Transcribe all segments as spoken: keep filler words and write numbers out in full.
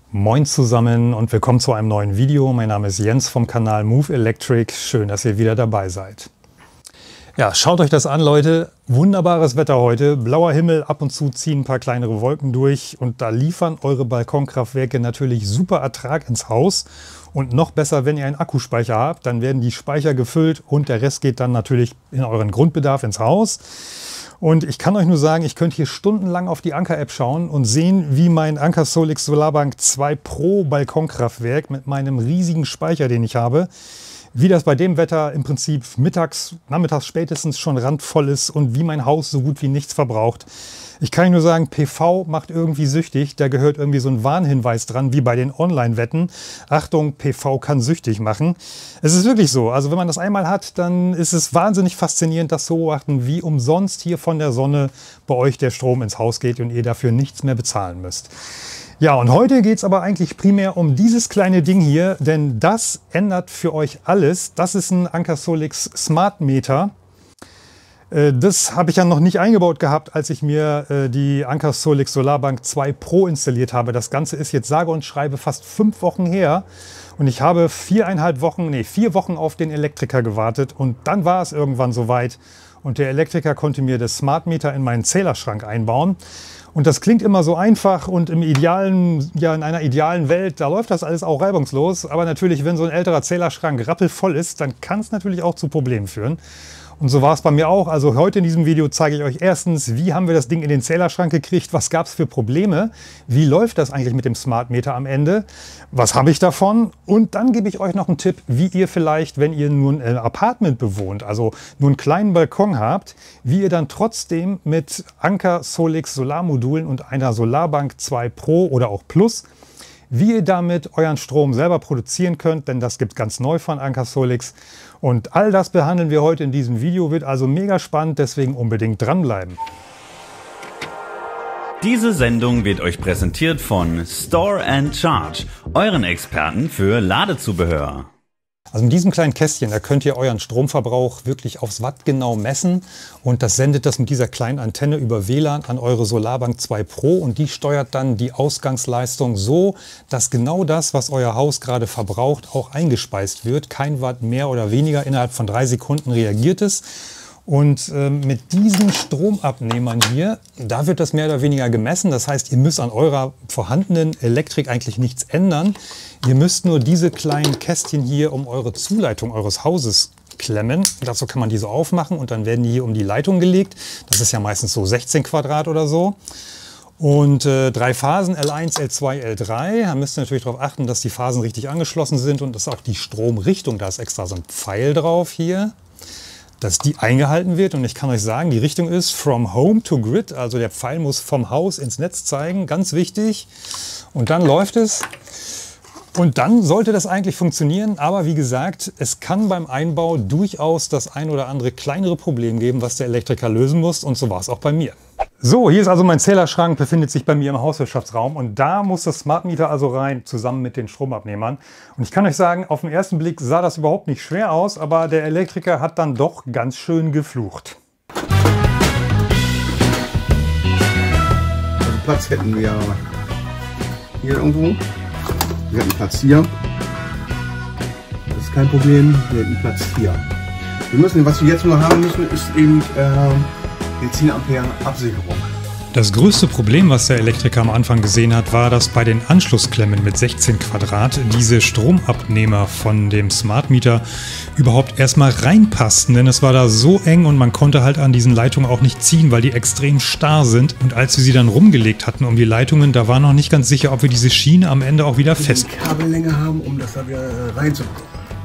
Moin zusammen und willkommen zu einem neuen Video. Mein Name ist Jens vom Kanal Move Electric. Schön, dass ihr wieder dabei seid. Ja, schaut euch das an, Leute. Wunderbares Wetter heute. Blauer Himmel, ab und zu ziehen ein paar kleinere Wolken durch. Und da liefern eure Balkonkraftwerke natürlich super Ertrag ins Haus. Und noch besser, wenn ihr einen Akkuspeicher habt, dann werden die Speicher gefüllt und der Rest geht dann natürlich in euren Grundbedarf ins Haus. Und ich kann euch nur sagen, ich könnte hier stundenlang auf die Anker-App schauen und sehen, wie mein Anker Solix Solarbank zwei Pro Balkonkraftwerk mit meinem riesigen Speicher, den ich habe, wie das bei dem Wetter im Prinzip mittags, nachmittags spätestens schon randvoll ist und wie mein Haus so gut wie nichts verbraucht. Ich kann nur sagen, P V macht irgendwie süchtig. Da gehört irgendwie so ein Warnhinweis dran, wie bei den Online-Wetten. Achtung, P V kann süchtig machen. Es ist wirklich so. Also wenn man das einmal hat, dann ist es wahnsinnig faszinierend, das zu beobachten, wie umsonst hier von der Sonne bei euch der Strom ins Haus geht und ihr dafür nichts mehr bezahlen müsst. Ja, und heute geht es aber eigentlich primär um dieses kleine Ding hier, denn das ändert für euch alles. Das ist ein Anker Solix Smart Meter. Das habe ich ja noch nicht eingebaut gehabt, als ich mir die Anker Solix Solarbank zwei Pro installiert habe. Das Ganze ist jetzt sage und schreibe fast fünf Wochen her. Und ich habe viereinhalb Wochen, nee, vier Wochen auf den Elektriker gewartet. Und dann war es irgendwann soweit. Und der Elektriker konnte mir das Smart Meter in meinen Zählerschrank einbauen. Und das klingt immer so einfach und im idealen, ja, in einer idealen Welt, da läuft das alles auch reibungslos. Aber natürlich, wenn so ein älterer Zählerschrank rappelvoll ist, dann kann es natürlich auch zu Problemen führen. Und so war es bei mir auch. Also heute in diesem Video zeige ich euch erstens, wie haben wir das Ding in den Zählerschrank gekriegt, was gab es für Probleme, wie läuft das eigentlich mit dem Smart Meter am Ende, was habe ich davon und dann gebe ich euch noch einen Tipp, wie ihr vielleicht, wenn ihr nur ein Apartment bewohnt, also nur einen kleinen Balkon habt, wie ihr dann trotzdem mit Anker Solix Solarmodulen und einer Solarbank zwei Pro oder auch Plus, wie ihr damit euren Strom selber produzieren könnt, denn das gibt es ganz neu von Anker Solix. Und all das behandeln wir heute in diesem Video, wird also mega spannend, deswegen unbedingt dranbleiben. Diese Sendung wird euch präsentiert von Store and Charge, euren Experten für Ladezubehör. Also in diesem kleinen Kästchen, da könnt ihr euren Stromverbrauch wirklich aufs Watt genau messen und das sendet das mit dieser kleinen Antenne über W L A N an eure Solarbank zwei Pro und die steuert dann die Ausgangsleistung so, dass genau das, was euer Haus gerade verbraucht, auch eingespeist wird. Kein Watt mehr oder weniger, innerhalb von drei Sekunden reagiert es. Und äh, mit diesen Stromabnehmern hier, da wird das mehr oder weniger gemessen. Das heißt, ihr müsst an eurer vorhandenen Elektrik eigentlich nichts ändern. Ihr müsst nur diese kleinen Kästchen hier um eure Zuleitung eures Hauses klemmen. Dazu kann man diese aufmachen und dann werden die hier um die Leitung gelegt. Das ist ja meistens so sechzehn Quadrat oder so. Und äh, drei Phasen, L eins, L zwei, L drei. Da müsst ihr natürlich darauf achten, dass die Phasen richtig angeschlossen sind und dass auch die Stromrichtung, da ist extra so ein Pfeil drauf hier, dass die eingehalten wird. Und ich kann euch sagen, die Richtung ist from home to grid. Also der Pfeil muss vom Haus ins Netz zeigen, ganz wichtig. Und dann läuft es. Und dann sollte das eigentlich funktionieren. Aber wie gesagt, es kann beim Einbau durchaus das ein oder andere kleinere Problem geben, was der Elektriker lösen muss. Und so war es auch bei mir. So, hier ist also mein Zählerschrank, befindet sich bei mir im Hauswirtschaftsraum und da muss das Smart Meter also rein, zusammen mit den Stromabnehmern. Und ich kann euch sagen, auf den ersten Blick sah das überhaupt nicht schwer aus, aber der Elektriker hat dann doch ganz schön geflucht. Also Platz hätten wir hier irgendwo. Wir hätten Platz hier. Das ist kein Problem. Wir hätten Platz hier. Wir müssen, was wir jetzt nur haben müssen, ist eben äh, die zehn Ampere Absicherung. Das größte Problem, was der Elektriker am Anfang gesehen hat, war, dass bei den Anschlussklemmen mit sechzehn Quadrat diese Stromabnehmer von dem Smart Meter überhaupt erstmal reinpassten, denn es war da so eng und man konnte halt an diesen Leitungen auch nicht ziehen, weil die extrem starr sind. Und als wir sie dann rumgelegt hatten um die Leitungen, da war noch nicht ganz sicher, ob wir diese Schiene am Ende auch wieder fest die Kabellänge haben, um das da wieder reinzubekommen.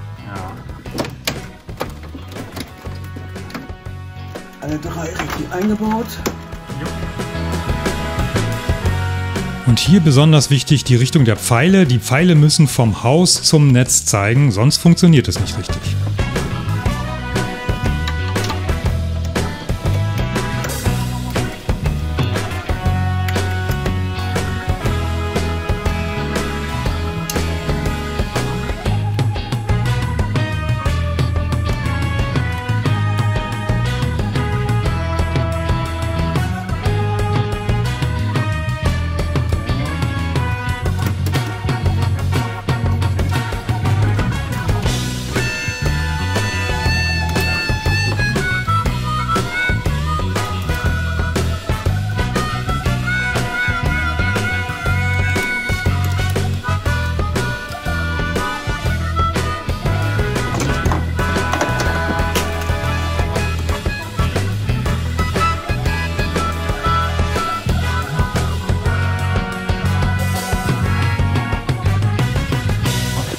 Alle drei richtig eingebaut. Und hier besonders wichtig die Richtung der Pfeile. Die Pfeile müssen vom Haus zum Netz zeigen, sonst funktioniert es nicht richtig.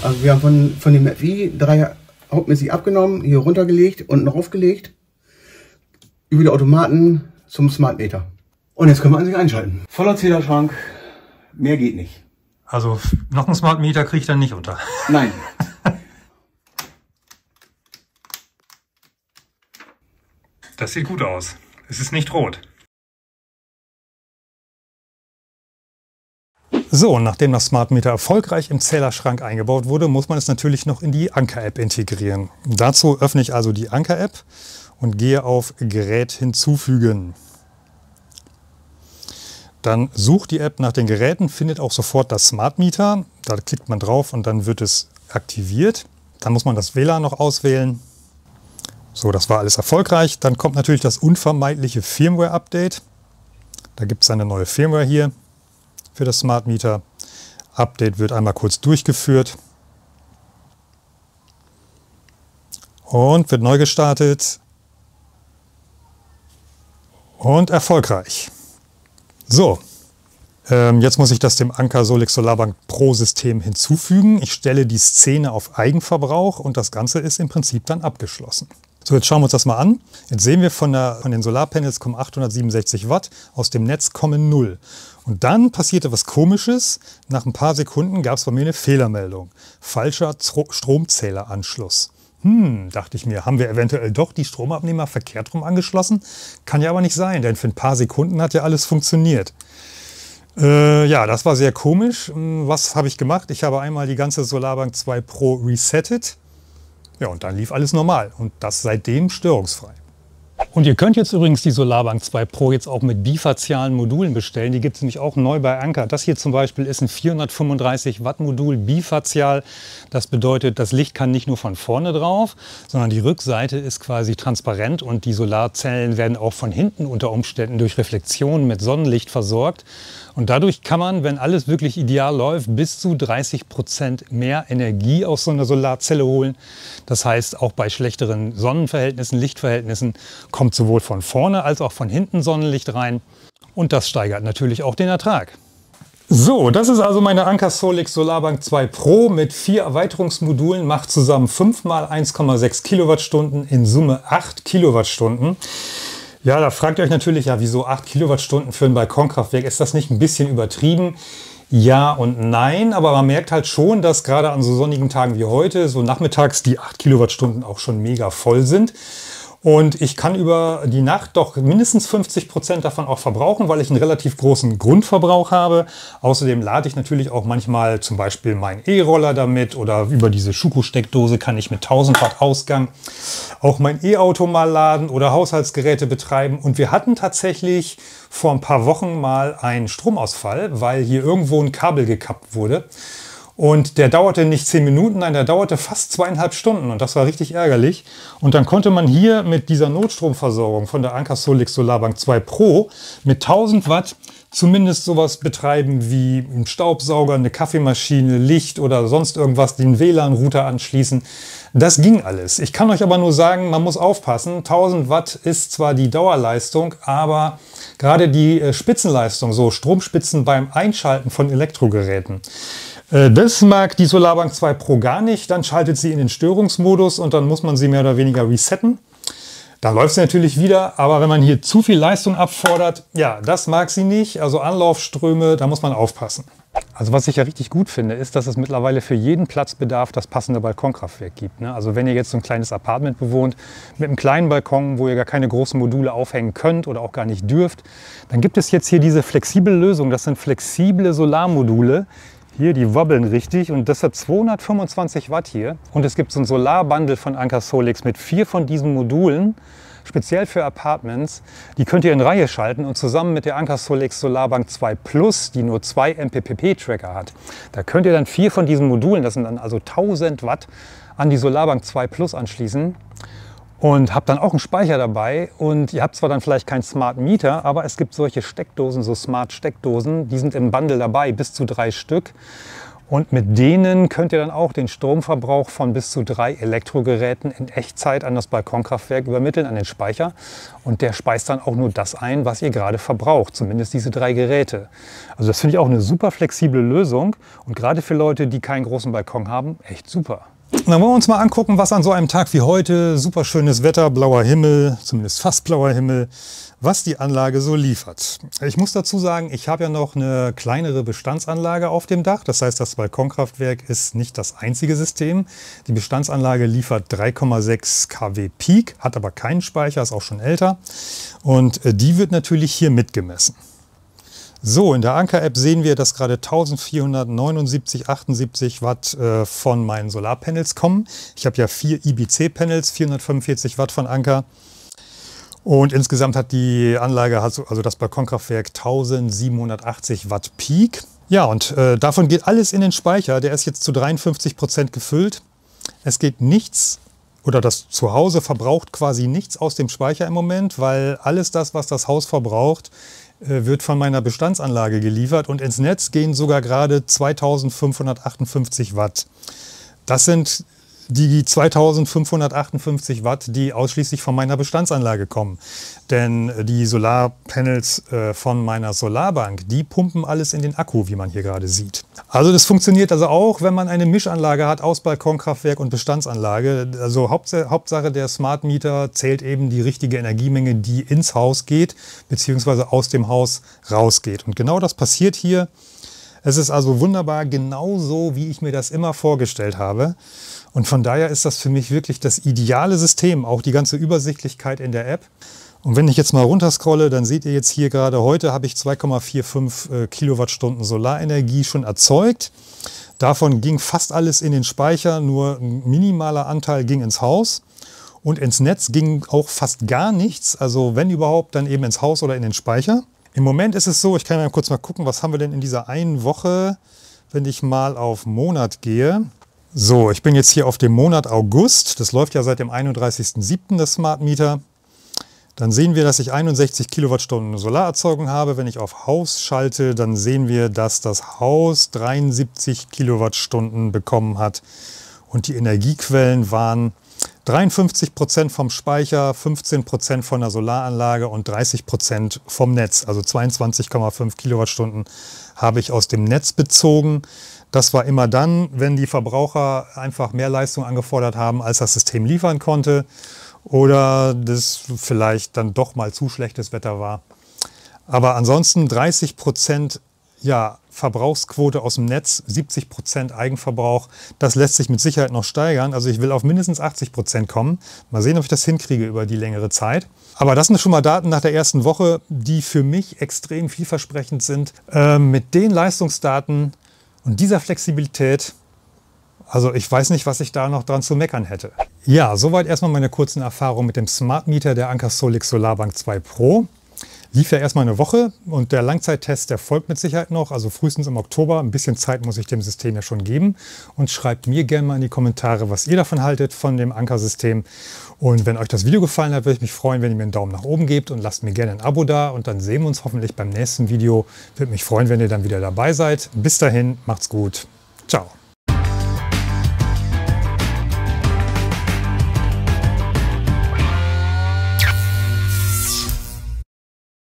Also wir haben von, von dem F I drei hauptmäßig abgenommen, hier runtergelegt und noch aufgelegt. Über die Automaten zum Smart Meter. Und jetzt können wir an sich einschalten. Voller Zählerschrank, mehr geht nicht. Also noch einen Smart Meter kriege ich dann nicht unter. Nein. Das sieht gut aus. Es ist nicht rot. So, und nachdem das Smart Meter erfolgreich im Zählerschrank eingebaut wurde, muss man es natürlich noch in die Anker-App integrieren. Dazu öffne ich also die Anker-App und gehe auf Gerät hinzufügen. Dann sucht die App nach den Geräten, findet auch sofort das Smart Meter. Da klickt man drauf und dann wird es aktiviert. Dann muss man das W L A N noch auswählen. So, das war alles erfolgreich. Dann kommt natürlich das unvermeidliche Firmware-Update. Da gibt es eine neue Firmware hier für das Smart Meter. Update wird einmal kurz durchgeführt und wird neu gestartet und erfolgreich. So, ähm, jetzt muss ich das dem Anker Solix Solarbank Pro System hinzufügen. Ich stelle die Szene auf Eigenverbrauch und das Ganze ist im Prinzip dann abgeschlossen. So, jetzt schauen wir uns das mal an. Jetzt sehen wir, von, der, von den Solarpanels kommen achthundertsiebenundsechzig Watt, aus dem Netz kommen null. Und dann passierte was Komisches. Nach ein paar Sekunden gab es bei mir eine Fehlermeldung. Falscher Stromzähleranschluss. Hm, dachte ich mir, haben wir eventuell doch die Stromabnehmer verkehrt rum angeschlossen? Kann ja aber nicht sein, denn für ein paar Sekunden hat ja alles funktioniert. Äh, ja, das war sehr komisch. Was habe ich gemacht? Ich habe einmal die ganze Solarbank zwei Pro resettet. Ja, und dann lief alles normal und das seitdem störungsfrei. Und ihr könnt jetzt übrigens die Solarbank zwei Pro jetzt auch mit bifazialen Modulen bestellen. Die gibt es nämlich auch neu bei Anker. Das hier zum Beispiel ist ein vierhundertfünfunddreißig Watt Modul bifazial. Das bedeutet, das Licht kann nicht nur von vorne drauf, sondern die Rückseite ist quasi transparent und die Solarzellen werden auch von hinten unter Umständen durch Reflexion mit Sonnenlicht versorgt. Und dadurch kann man, wenn alles wirklich ideal läuft, bis zu dreißig Prozent mehr Energie aus so einer Solarzelle holen. Das heißt, auch bei schlechteren Sonnenverhältnissen, Lichtverhältnissen kommt sowohl von vorne als auch von hinten Sonnenlicht rein. Und das steigert natürlich auch den Ertrag. So, das ist also meine Anker Solix Solarbank zwei Pro mit vier Erweiterungsmodulen, macht zusammen fünf mal eins Komma sechs Kilowattstunden, in Summe acht Kilowattstunden. Ja, da fragt ihr euch natürlich, ja, wieso acht Kilowattstunden für ein Balkonkraftwerk? Ist das nicht ein bisschen übertrieben? Ja und nein, aber man merkt halt schon, dass gerade an so sonnigen Tagen wie heute, so nachmittags, die acht Kilowattstunden auch schon mega voll sind. Und ich kann über die Nacht doch mindestens fünfzig Prozent davon auch verbrauchen, weil ich einen relativ großen Grundverbrauch habe. Außerdem lade ich natürlich auch manchmal zum Beispiel meinen E-Roller damit oder über diese Schuko-Steckdose kann ich mit tausend Watt Ausgang auch mein E-Auto mal laden oder Haushaltsgeräte betreiben. Und wir hatten tatsächlich vor ein paar Wochen mal einen Stromausfall, weil hier irgendwo ein Kabel gekappt wurde. Und der dauerte nicht zehn Minuten, nein, der dauerte fast zweieinhalb Stunden und das war richtig ärgerlich. Und dann konnte man hier mit dieser Notstromversorgung von der Anker Solix Solarbank zwei Pro mit tausend Watt zumindest sowas betreiben wie einen Staubsauger, eine Kaffeemaschine, Licht oder sonst irgendwas, den W L A N-Router anschließen. Das ging alles. Ich kann euch aber nur sagen, man muss aufpassen. tausend Watt ist zwar die Dauerleistung, aber gerade die Spitzenleistung, so Stromspitzen beim Einschalten von Elektrogeräten, das mag die Solarbank zwei Pro gar nicht. Dann schaltet sie in den Störungsmodus und dann muss man sie mehr oder weniger resetten. Da läuft sie natürlich wieder, aber wenn man hier zu viel Leistung abfordert, ja, das mag sie nicht. Also Anlaufströme, da muss man aufpassen. Also was ich ja richtig gut finde, ist, dass es mittlerweile für jeden Platzbedarf das passende Balkonkraftwerk gibt. Ne? Also wenn ihr jetzt so ein kleines Apartment bewohnt mit einem kleinen Balkon, wo ihr gar keine großen Module aufhängen könnt oder auch gar nicht dürft, dann gibt es jetzt hier diese flexible Lösung. Das sind flexible Solarmodule. Hier, die wobbeln richtig und das hat zweihundertfünfundzwanzig Watt hier. Und es gibt so ein Solarbundle von Anker Solix mit vier von diesen Modulen, speziell für Apartments. Die könnt ihr in Reihe schalten und zusammen mit der Anker Solix Solarbank zwei Plus, die nur zwei M P P P-Tracker hat, da könnt ihr dann vier von diesen Modulen, das sind dann also tausend Watt, an die Solarbank zwei Plus anschließen. Und habt dann auch einen Speicher dabei und ihr habt zwar dann vielleicht keinen Smart Meter, aber es gibt solche Steckdosen, so Smart Steckdosen, die sind im Bundle dabei, bis zu drei Stück. Und mit denen könnt ihr dann auch den Stromverbrauch von bis zu drei Elektrogeräten in Echtzeit an das Balkonkraftwerk übermitteln, an den Speicher. Und der speist dann auch nur das ein, was ihr gerade verbraucht, zumindest diese drei Geräte. Also das finde ich auch eine super flexible Lösung und gerade für Leute, die keinen großen Balkon haben, echt super. Und dann wollen wir uns mal angucken, was an so einem Tag wie heute, super schönes Wetter, blauer Himmel, zumindest fast blauer Himmel, was die Anlage so liefert. Ich muss dazu sagen, ich habe ja noch eine kleinere Bestandsanlage auf dem Dach. Das heißt, das Balkonkraftwerk ist nicht das einzige System. Die Bestandsanlage liefert drei Komma sechs Kilowatt Peak, hat aber keinen Speicher, ist auch schon älter. Und die wird natürlich hier mitgemessen. So, in der Anker-App sehen wir, dass gerade eintausendvierhundertneunundsiebzig, achtundsiebzig Watt äh, von meinen Solarpanels kommen. Ich habe ja vier I B C-Panels, vierhundertfünfundvierzig Watt von Anker. Und insgesamt hat die Anlage, also das Balkonkraftwerk, eintausendsiebenhundertachtzig Watt Peak. Ja, und äh, davon geht alles in den Speicher. Der ist jetzt zu dreiundfünfzig Prozent gefüllt. Es geht nichts, oder das Zuhause verbraucht quasi nichts aus dem Speicher im Moment, weil alles das, was das Haus verbraucht, wird von meiner Bestandsanlage geliefert und ins Netz gehen sogar gerade zweitausendfünfhundertachtundfünfzig Watt. Das sind die zweitausendfünfhundertachtundfünfzig Watt, die ausschließlich von meiner Bestandsanlage kommen. Denn die Solarpanels äh, von meiner Solarbank, die pumpen alles in den Akku, wie man hier gerade sieht. Also das funktioniert also auch, wenn man eine Mischanlage hat aus Balkonkraftwerk und Bestandsanlage. Also Hauptsache, Hauptsache der Smart Meter zählt eben die richtige Energiemenge, die ins Haus geht, beziehungsweise aus dem Haus rausgeht. Und genau das passiert hier. Es ist also wunderbar, genauso wie ich mir das immer vorgestellt habe. Und von daher ist das für mich wirklich das ideale System, auch die ganze Übersichtlichkeit in der App. Und wenn ich jetzt mal runterscrolle, dann seht ihr jetzt hier gerade, heute habe ich zwei Komma fünfundvierzig Kilowattstunden Solarenergie schon erzeugt. Davon ging fast alles in den Speicher, nur ein minimaler Anteil ging ins Haus. Und ins Netz ging auch fast gar nichts, also wenn überhaupt, dann eben ins Haus oder in den Speicher. Im Moment ist es so, ich kann mal kurz mal gucken, was haben wir denn in dieser einen Woche, wenn ich mal auf Monat gehe. So, ich bin jetzt hier auf dem Monat August. Das läuft ja seit dem einunddreißigsten siebten das Smart Meter. Dann sehen wir, dass ich einundsechzig Kilowattstunden Solarerzeugung habe. Wenn ich auf Haus schalte, dann sehen wir, dass das Haus dreiundsiebzig Kilowattstunden bekommen hat. Und die Energiequellen waren dreiundfünfzig Prozent vom Speicher, fünfzehn Prozent von der Solaranlage und dreißig Prozent vom Netz. Also zweiundzwanzig Komma fünf Kilowattstunden habe ich aus dem Netz bezogen. Das war immer dann, wenn die Verbraucher einfach mehr Leistung angefordert haben, als das System liefern konnte. Oder das vielleicht dann doch mal zu schlechtes Wetter war. Aber ansonsten dreißig Prozent ja, Verbrauchsquote aus dem Netz, siebzig Prozent Eigenverbrauch. Das lässt sich mit Sicherheit noch steigern. Also ich will auf mindestens achtzig Prozent kommen. Mal sehen, ob ich das hinkriege über die längere Zeit. Aber das sind schon mal Daten nach der ersten Woche, die für mich extrem vielversprechend sind. Äh, mit den Leistungsdaten und dieser Flexibilität, also ich weiß nicht, was ich da noch dran zu meckern hätte. Ja, soweit erstmal meine kurzen Erfahrungen mit dem Smart Meter der Anker Solix Solarbank zwei Pro. Lief ja erstmal eine Woche und der Langzeittest, der folgt mit Sicherheit noch, also frühestens im Oktober. Ein bisschen Zeit muss ich dem System ja schon geben. Und schreibt mir gerne mal in die Kommentare, was ihr davon haltet, von dem Anker-System. Und wenn euch das Video gefallen hat, würde ich mich freuen, wenn ihr mir einen Daumen nach oben gebt und lasst mir gerne ein Abo da. Und dann sehen wir uns hoffentlich beim nächsten Video. Würde mich freuen, wenn ihr dann wieder dabei seid. Bis dahin, macht's gut. Ciao.